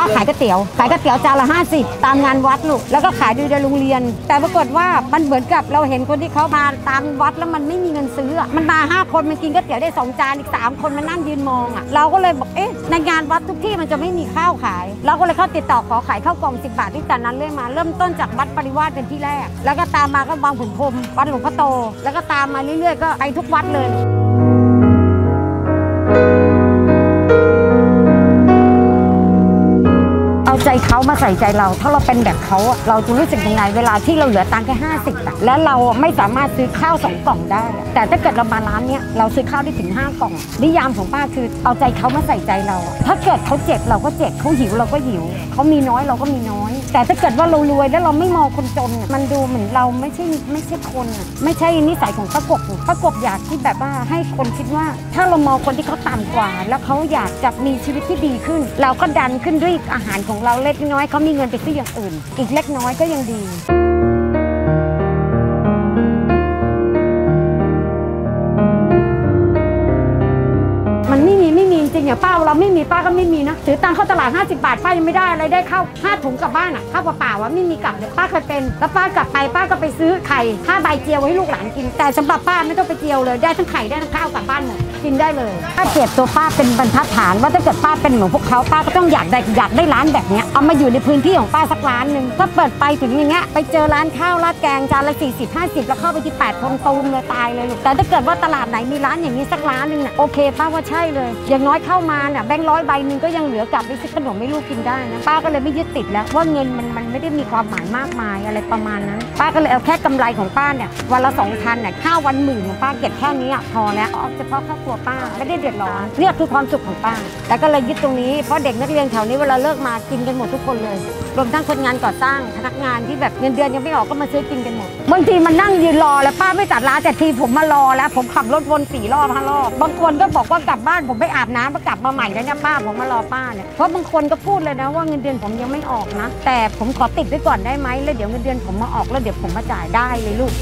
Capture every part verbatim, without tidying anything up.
ขายก๋วยเตี๋ยวขายก๋วยเตี๋ยวจานละห้าสิบตามงานวัดลูกแล้วก็ขายอยู่ในโรงเรียนแต่ปรากฏว่ามันเหมือนกับเราเห็นคนที่เขามาตามวัดแล้วมันไม่มีเงินซื้อมันมาห้าคนมันกินก๋วยเตี๋ยวได้สองจานอีกสามคนมันนั่งยืนมองอ่ะเราก็เลยบอกเอ๊ะในงานวัดทุกที่มันจะไม่มีข้าวขายเราก็เลยเข้าติดต่อขอขายข้าวกล่องสิบบาทที่แต่นั้นเรื่อยมาเริ่มต้นจากวัดปริวาสเป็นที่แรกแล้วก็ตามมาก็บางขุนพรหมวัดหลวงพ่อโตแล้วก็ตามมาเรื่อยๆก็ไปทุกวัดเลยเอาใจเขามาใส่ใจเราถ้าเราเป็นแบบเขาเราจะรู้สึกยังไงเวลาที่เราเหลือตังค์แค่ห้าสิบอะแล้วเราไม่สามารถซื้อข้าวสองกล่องได้แต่ถ้าเกิดเรามาร้านเนี้ยเราซื้อข้าวได้ถึงห้ากล่องนิยามของป้าคือเอาใจเขามาใส่ใจเราถ้าเกิดเขาเจ็บเราก็เจ็บเขาหิวเราก็หิวเขามีน้อยเราก็มีน้อยแต่ถ้าเกิดว่าเรารวยแล้วเราไม่มองคนจนมันดูเหมือนเราไม่ใช่ไม่ใช่คนไม่ใช่นิสัยของป้ากบป้ากบอยากที่แบบว่าให้คนคิดว่าถ้าเรามองคนที่เขาต่ำกว่าแล้วเขาอยากจะมีชีวิตที่ดีขึ้นเราก็ดันขึ้นด้วยอาหารของเราเล็กน้อยเขามีเงินไปซื้ออย่างอื่นอีกเล็กน้อยก็ยังดีมันไม่มีไม่มีจริงอย่างป้าเราไม่มีป้าก็ไม่มีนะถือตังค์เข้าตลาดห้าสิบบาทป้ายังไม่ได้อะไรได้ข้าวห้าถุงกลับบ้านอ่ะข้าวเปล่าๆว่าไม่มีกลับเดี๋ยวป้าเคยเป็นแล้วป้ากลับไปป้าก็ไปซื้อไข่ห้าใบเจียวให้ลูกหลานกินแต่สำหรับป้าไม่ต้องไปเจียวเลยได้ทั้งไข่ได้ทั้งข้าวกลับบ้านหมดกินได้เลยถ้าเปรียบตัวป้าเป็นบรรทัดฐานว่าถ้าเกิดป้าเป็นเหมือนพวกเขาป้าก็ต้องอยากได้อยากได้ร้านแบบนี้เอามาอยู่ในพื้นที่ของป้าสักร้านหนึ่งถ้าเปิดไปถึงอย่างเงี้ยไปเจอร้านข้าวราดแกงจานละสี่สิบห้าสิบแล้วเข้าไปที่แปดทงตูมเลยตายเลยลูกแต่ถ้าเกิดว่าตลาดไหนมีร้านอย่างนี้สักร้านหนึ่งน่ะโอเคป้าว่าใช่เลยอย่างน้อยเข้ามาเนี่ยแบงค์ร้อยใบหนึ่งก็ยังเหลือกลับไปซื้อขนมให้ลูกกินได้นะป้าก็เลยไม่ยึดติดแล้วว่าเงินมันมันไม่ได้มีความหมายมากมายอะไรประมาณนั้นป้าก็เลยเอาแค่กำไรของป้าเนี่ยวันละสองพันเนี่ยข้าววันหมื่นของป้าเก็บแค่นี้พอแล้วเอาเฉพาะครอบครัวป้าไม่ได้เดือดร้อนเนี่ยคือความสุขของป้าแต่ก็เลยยึดตรงนี้เพราะเด็กนักเรียนแถวนี้เวลาเลิกมากินกันหมดทุกคนเลยรวมทั้งคนงานก่อสร้างพนักงานที่แบบเงินเดือนยังไม่ออกก็มาซื้อกินกันหมดบางทีมันนั่งยืนรอแล้วป้าไม่จัดร้านแต่ทีผมมารอแล้วผมขับรถวนสี่รอบห้ารอบบางคนก็บอกว่ากลับบ้านผมไปอาบน้ำมากลับมาใหม่แล้วเนี่ยป้าผมมารอป้าเนี่ยเพราะบางคนก็พูดเลยนะว่าเงินเดือนผมยังไม่ออกนะแต่ผมขอติดไว้ก่อนได้ไหมแล้วเดี๋ยวเงินเดือนผมมาออกแล้วเดี๋ยวผมมาจ่ายได้เลยลูก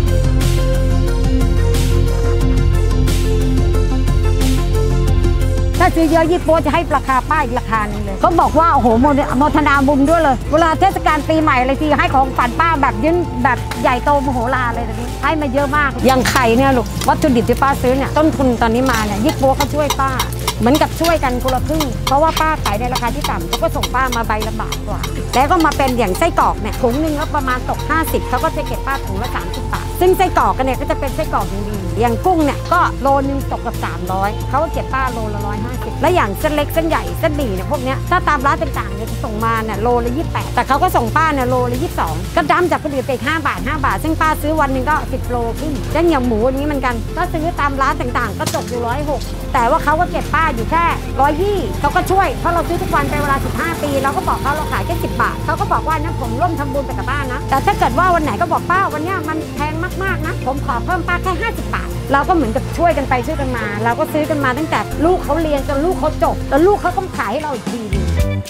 ถ้าซื้อเยอะยี่ปัวจะให้ราคาป้าอีกราคาหนึ่งเลยเขาบอกว่าโอ้โหโมทนาบุญด้วยเลยเวลาเทศกาลปีใหม่อะไรทีให้ของฝันป้าแบบยื่นแบบใหญ่โตมโหฬารเลยตอนนี้ให้มาเยอะมากอย่างไข่เนี่ยลูกวัตถุดิบที่ป้าซื้อเนี่ยต้นทุนตอนนี้มาเนี่ยยี่ปัวเขาช่วยป้าเหมือนกับช่วยกันคนละครึ่งเพราะว่าป้าขายในราคาที่ต่ำเขาก็ส่งป้ามาใบละบาทกว่าแล้วก็มาเป็นอย่างไส้กรอกเนี่ยถุงหนึ่งก็ประมาณตกห้าสิบเขาก็จะเก็บป้าถุงละสามสิบบาทซึ่งไส้กรอกกันเนี่ยก็จะเป็นไส้กรอกดีๆอย่างกุ้งเนี่ยก็โลนึงตกกับสามร้อยเขาก็เก็บป้าโลละร้อยห้าสิบและอย่างเส้นเล็กเส้นใหญ่เส้นหมี่เนี่ยพวกเนี้ยถ้าตามร้านต่างๆเนี่ยจะส่งมาเนี่ยโลละยี่สิบแปดแต่เขาก็ส่งป้าเนี่ยโลละยี่สิบสองก็ดั้มจากคนอื่นไปห้าบาทห้าบาทซึ่งป้าซื้อวันหนึ่งก็สิบโลขึ้นแล้วอย่างหมูอันนี้เหมือนกันก็ซื้อตามร้านต่างๆก็ตกอยู่ร้อยหกแต่ว่าเขาก็เก็บป้าอยู่แค่ร้อยยี่เขาก็ช่วยเพราะเราซื้อทุกวันเป็นเวลาสิบห้าปีเราก็บอกเขาเราขายแค่สิบบาทเขาก็บอกว่านะผมร่วมทำบุญไปกับป้านะแต่ถ้าเกิดว่าวันไหนก็บอกป้าวันนี้มันแพงมากๆนะผมขอเพิ่มป้าแค่ห้าสิบบาทเราก็เหมือนกับช่วยกันไปช่วยกันมาเราก็ซื้อกันมาตั้งแต่ลูกเขาเรียนจนลูกเขาจบแล้วลูกเขาต้องขายให้เราอีกทีนึง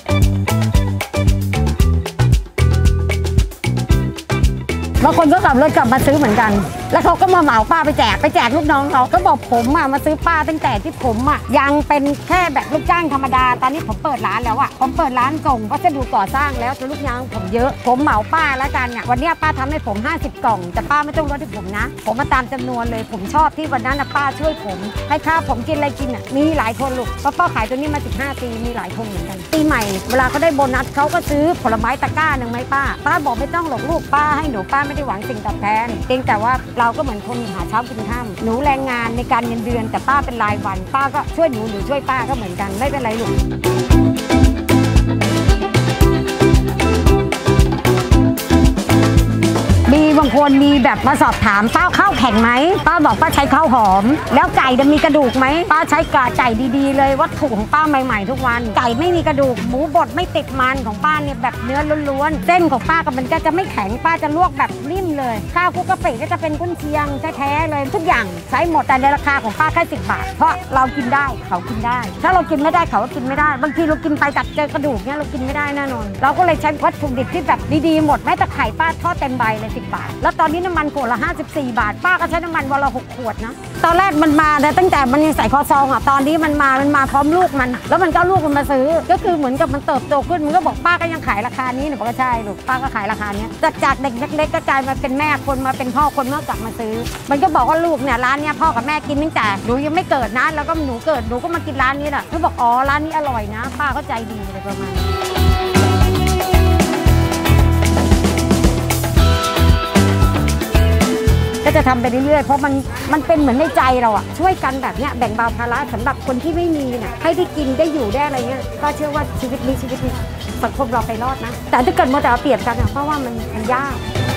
บางคนก็ขับรถกลับมาซื้อเหมือนกันแล้วเขาก็มาเหมาป้าไปแจกไปแจกลูกน้องเขาก็บอกผมอ่ะมาซื้อป้าตั้งแต่ที่ผมอ่ะยังเป็นแค่แบบลูกจ้างธรรมดาตอนนี้ผมเปิดร้านแล้วอ่ะผมเปิดร้านส่งวัสดุก่อสร้างแล้วแต่ลูกน้องผมเยอะผมเหมาป้าแล้วกันเนี่ยวันนี้ป้าทำให้ผมห้าสิบกล่องแต่ป้าไม่ต้องลดให้ผมนะผมมาตามจำนวนเลยผมชอบที่วันนั้นนะป้าช่วยผมให้ข้าวผมกินอะไรกินอ่ะมีหลายคนลูกเพราะป้าขายตัวนี้มาสิบห้าปีมีหลายคนเหมือนกันปีใหม่เวลาเขาได้โบนัสเขาก็ซื้อผลไม้ตะกร้าหนึ่งไหมป้าป้าบอกไม่ต้องหรอกลูกป้าให้หนูป้าไม่ได้หวังสิ่งตอบแทนเพียงแต่ว่าเราก็เหมือนคนหาเช้ากินค่ำหนูแรงงานในการเงินเดือนแต่ป้าเป็นรายวันป้าก็ช่วยหนูหนูช่วยป้าก็เหมือนกันไม่เป็นไรลูก มีบางคนมีแบบมาสอบถามป้าข้าวแข็งไหมป้าบอกป้าใช้ข้าวหอมแล้วไก่จะมีกระดูกไหมป้าใช้กาไก่ดีๆเลยวัตถุของป้าใหม่ๆทุกวันไก่ไม่มีกระดูกหมูบดไม่ติดมันของป้าเนี่ยแบบเนื้อล้วนๆเส้นของป้ากับมันก็จะไม่แข็งป้าจะลวกแบบนิ่มเลยข้าวคลุกกะปิก็จะเป็นกุ้นเชียงแท้ๆเลยทุกอย่างใช้หมดแต่ในราคาของป้าแค่สิบบาทเพราะเรากินได้เขากินได้ถ้าเรากินไม่ได้เขาก็กินไม่ได้บางทีเรากินไปตัดเจอกระดูกเนี่ยเรากินไม่ได้แน่นอนเราก็เลยใช้วัตถุดิบที่แบบดีๆหมดแม้แต่ไข่ป้าทอดเต็มใบเลยสิบบาทแล้วตอนนี้น้ำมันขวดละห้าสิบสี่บาทป้าก็ใช้น้ำมันวันละหกขวดนะตอนแรกมันมาแต่ตั้งแต่มันยังใส่คอซองอ่ะตอนนี้มันมามันมาพร้อมลูกมันแล้วมันก็ลูกมันมาซื้อก็คือเหมือนกับมันเติบโตขึ้นมันก็บอกป้าก็ยังขายราคานี้หนูบอกว่าใช่ลูกป้าก็ขายราคานี้จากจากเด็กเล็กๆก็กลายมาเป็นแม่คนมาเป็นพ่อคนเมื่อกลับมาซื้อมันก็บอกว่าลูกเนี่ยร้านเนี้ยพ่อกับแม่กินตั้งแต่หนูยังไม่เกิดนะแล้วก็หนูเกิดหนูก็มากินร้านนี้แหละเขาบอกอ๋อร้านนี้อร่อยนะป้าก็ใจดีอะไรประมาณนี้ก็จะทำไปเรื่อยๆเพราะมันมันเป็นเหมือนในใจเราอะช่วยกันแบบเนี้ยแบ่งเบาภาระสำหรับคนที่ไม่มีเนี่ยให้ได้กินได้อยู่ได้อะไรเงี้ยก็เชื่อว่าชีวิตนี้ชีวิตนี้สังคมเราไปรอดนะแต่ถ้าเกิดมัวแต่เอาเปรียบกันอะเพราะว่ามันมันยาก